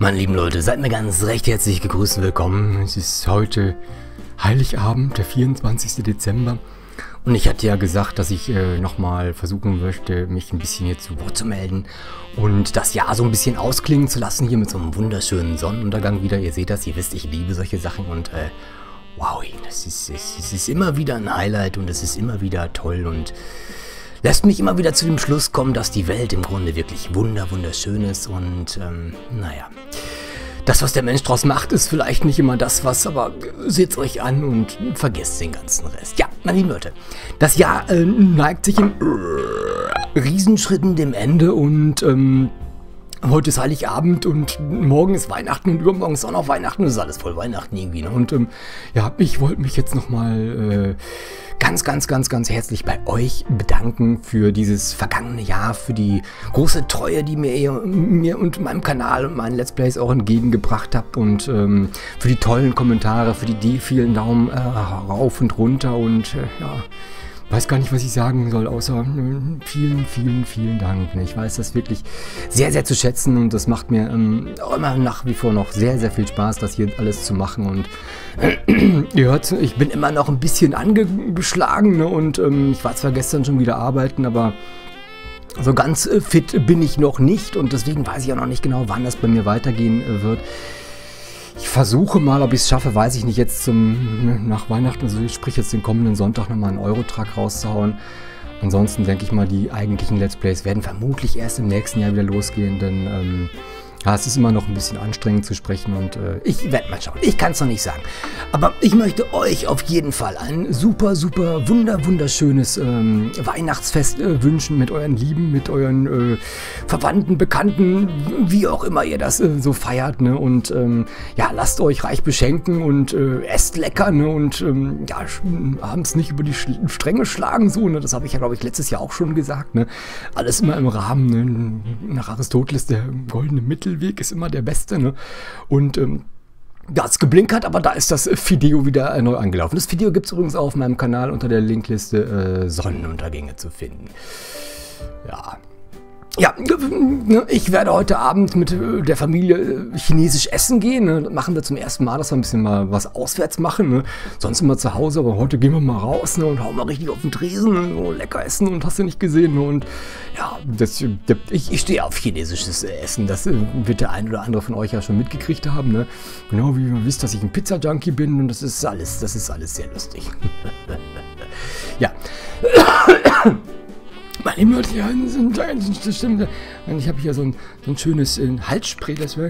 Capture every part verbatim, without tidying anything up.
Meine lieben Leute, seid mir ganz recht herzlich gegrüßt und willkommen. Es ist heute Heiligabend, der vierundzwanzigste Dezember. Und ich hatte ja gesagt, dass ich äh, nochmal versuchen möchte, mich ein bisschen hier zu Wort zu melden und das Jahr so ein bisschen ausklingen zu lassen, hier mit so einem wunderschönen Sonnenuntergang wieder. Ihr seht das, ihr wisst, ich liebe solche Sachen und äh, wow, das ist, es, es ist immer wieder ein Highlight und es ist immer wieder toll und lässt mich immer wieder zu dem Schluss kommen, dass die Welt im Grunde wirklich wunder, wunderschön ist und, ähm, naja. Das, was der Mensch draus macht, ist vielleicht nicht immer das, was, aber seht's euch an und vergesst den ganzen Rest. Ja, meine lieben Leute, das Jahr äh, neigt sich in äh, Riesenschritten dem Ende und, ähm, heute ist Heiligabend und morgen ist Weihnachten und übermorgen ist auch noch Weihnachten. Das ist alles voll Weihnachten irgendwie, ne? Und ähm, ja, ich wollte mich jetzt nochmal äh, ganz, ganz, ganz, ganz herzlich bei euch bedanken für dieses vergangene Jahr, für die große Treue, die mir, mir und meinem Kanal und meinen Let's Plays auch entgegengebracht habt und ähm, für die tollen Kommentare, für die, die vielen Daumen äh, rauf und runter und äh, ja... Weiß gar nicht, was ich sagen soll, außer äh, vielen, vielen, vielen Dank. Ich weiß das wirklich sehr, sehr zu schätzen und das macht mir ähm, immer nach wie vor noch sehr, sehr viel Spaß, das hier alles zu machen. Und äh, ihr hört, ich bin immer noch ein bisschen angeschlagen, ne? Und ähm, ich war zwar gestern schon wieder arbeiten, aber so ganz äh, fit bin ich noch nicht und deswegen weiß ich auch noch nicht genau, wann das bei mir weitergehen äh, wird. Ich versuche mal, ob ich es schaffe, weiß ich nicht, jetzt zum, nach Weihnachten, also ich sprich jetzt den kommenden Sonntag nochmal einen Euro-Truck rauszuhauen. Ansonsten denke ich mal, die eigentlichen Let's Plays werden vermutlich erst im nächsten Jahr wieder losgehen, denn ähm, ja, es ist immer noch ein bisschen anstrengend zu sprechen und äh, ich werde mal schauen. Ich kann es noch nicht sagen. Aber ich möchte euch auf jeden Fall ein super, super, wunder, wunderschönes ähm, Weihnachtsfest äh, wünschen mit euren Lieben, mit euren äh, Verwandten, Bekannten, wie auch immer ihr das äh, so feiert. Ne? Und ähm, ja, lasst euch reich beschenken und äh, esst lecker, ne? Und ähm, ja, abends nicht über die Sch Stränge schlagen. So, ne? Das habe ich ja, glaube ich, letztes Jahr auch schon gesagt. Ne? Alles immer im Rahmen. Ne? Nach Aristoteles der goldene Mittel. Weg ist immer der beste, ne? Und ähm, da hat es geblinkert, aber da ist das Video wieder äh, neu angelaufen. Das Video gibt es übrigens auch auf meinem Kanal unter der Linkliste äh, Sonnenuntergänge zu finden. Ja. Ja, ich werde heute Abend mit der Familie chinesisch essen gehen. Ne? Das machen wir zum ersten Mal, dass wir ein bisschen mal was auswärts machen. Ne? Sonst immer zu Hause, aber heute gehen wir mal raus, ne? Und hauen mal richtig auf den Tresen. Ne? So lecker essen und hast du nicht gesehen. Ne? Und ja, das, ich, ich stehe auf chinesisches Essen. Das wird der ein oder andere von euch ja schon mitgekriegt haben. Ne? Genau wie ihr wisst, dass ich ein Pizza-Junkie bin. Und das ist alles, das ist alles sehr lustig. Ja. Meine lieben Leute, ja, das stimmt. Ich habe hier so ein, so ein schönes äh, Halsspray, das wir.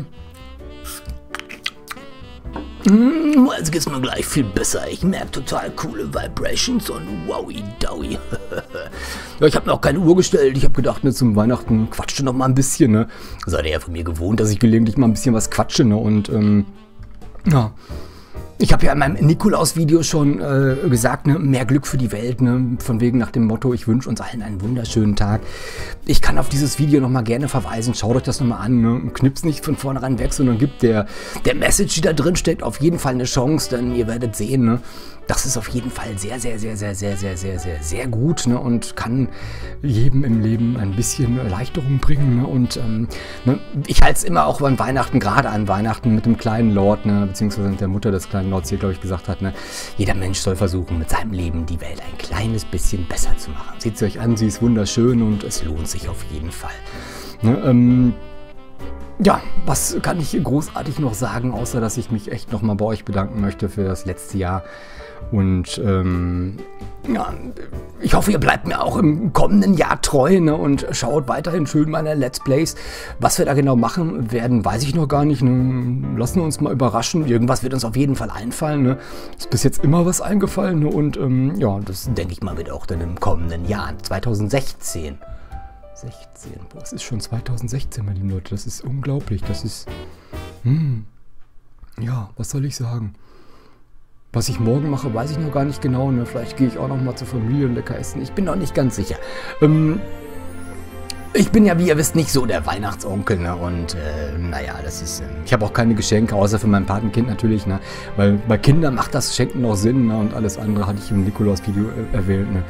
Mm, also geht's mir gleich viel besser. Ich merke total coole Vibrations und wowie dowie. Ja, ich habe mir auch keine Uhr gestellt. Ich habe gedacht, ne, zum Weihnachten quatsche noch mal ein bisschen. Ne? Seid ihr ja von mir gewohnt, dass ich gelegentlich mal ein bisschen was quatsche. Ne? Und ähm, ja. Ich habe ja in meinem Nikolaus-Video schon äh, gesagt, ne, mehr Glück für die Welt, ne, von wegen nach dem Motto, ich wünsche uns allen einen wunderschönen Tag. Ich kann auf dieses Video nochmal gerne verweisen, schaut euch das nochmal an, ne, knips nicht von vornherein weg, sondern gibt der, der Message, die da drin steckt, auf jeden Fall eine Chance, denn ihr werdet sehen, ne, das ist auf jeden Fall sehr, sehr, sehr, sehr, sehr, sehr, sehr, sehr, sehr gut, ne, und kann jedem im Leben ein bisschen Erleichterung bringen, ne, und ähm, ne, ich halte es immer auch an Weihnachten, gerade an Weihnachten mit dem kleinen Lord, ne, beziehungsweise mit der Mutter des kleinen Lords hier, glaube ich, gesagt hat, ne, jeder Mensch soll versuchen, mit seinem Leben die Welt ein kleines bisschen besser zu machen. Seht sie euch an, sie ist wunderschön und es lohnt sich auf jeden Fall. Ne, ähm, ja, was kann ich großartig noch sagen, außer dass ich mich echt nochmal bei euch bedanken möchte für das letzte Jahr. Und ähm, ja, ich hoffe, ihr bleibt mir auch im kommenden Jahr treu, ne, und schaut weiterhin schön meine Let's Plays. Was wir da genau machen werden, weiß ich noch gar nicht. Ne. Lassen wir uns mal überraschen. Irgendwas wird uns auf jeden Fall einfallen. Ne. Ist bis jetzt immer was eingefallen. Ne, und ähm, ja, das denke ich mal wird auch dann im kommenden Jahr, zweitausendsechzehn. sechzehn, boah, es ist schon zweitausendsechzehn, meine lieben Leute. Das ist unglaublich. Das ist, hm, ja, was soll ich sagen? Was ich morgen mache, weiß ich noch gar nicht genau. Ne? Vielleicht gehe ich auch noch mal zur Familie und lecker essen. Ich bin noch nicht ganz sicher. Ähm, ich bin ja, wie ihr wisst, nicht so der Weihnachtsonkel. Ne? Und äh, naja, das ist. Äh, ich habe auch keine Geschenke, außer für mein Patenkind natürlich. Ne? Weil bei Kindern macht das Schenken noch Sinn. Ne? Und alles andere hatte ich im Nikolaus-Video äh, erwähnt. Ne?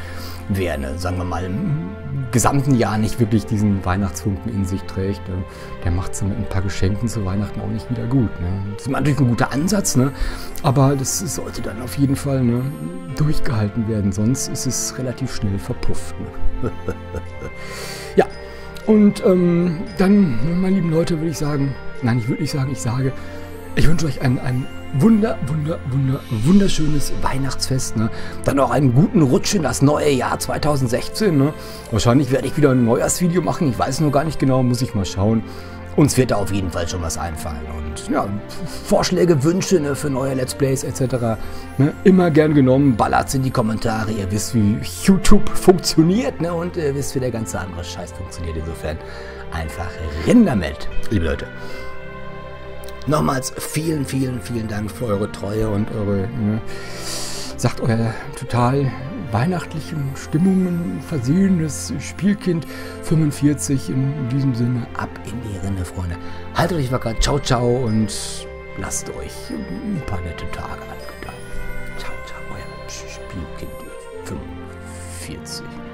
wer, ne, sagen wir mal, im gesamten Jahr nicht wirklich diesen Weihnachtsfunken in sich trägt, ne, der macht es mit ein paar Geschenken zu Weihnachten auch nicht wieder gut. Ne. Das ist natürlich ein guter Ansatz, ne, aber das sollte dann auf jeden Fall, ne, durchgehalten werden, sonst ist es relativ schnell verpufft. Ne. Ja, und ähm, dann, meine lieben Leute, würde ich sagen, nein, ich würde nicht sagen, ich sage, ich wünsche euch ein, ein wunder, wunder, wunder, wunderschönes Weihnachtsfest. Ne? Dann auch einen guten Rutsch in das neue Jahr zweitausendsechzehn. Ne? Wahrscheinlich werde ich wieder ein Neujahrsvideo machen. Ich weiß noch gar nicht genau, muss ich mal schauen. Uns wird da auf jeden Fall schon was einfallen. Und ja, Vorschläge, Wünsche, ne, für neue Let's Plays et cetera. Ne, immer gern genommen. Ballert's in die Kommentare. Ihr wisst, wie YouTube funktioniert. Ne? Und ihr wisst, wie der ganze andere Scheiß funktioniert. Insofern einfach rein damit, liebe Leute. Nochmals vielen, vielen, vielen Dank für eure Treue und eure, ne, sagt euer total weihnachtlichen Stimmungen versehenes Spielkind fünfundvierzig. In diesem Sinne, ab in die Rinne, Freunde. Haltet euch wacker, ciao, ciao und lasst euch ein paar nette Tage angedeihen. Ciao, ciao, euer Spielkind fünfundvierzig.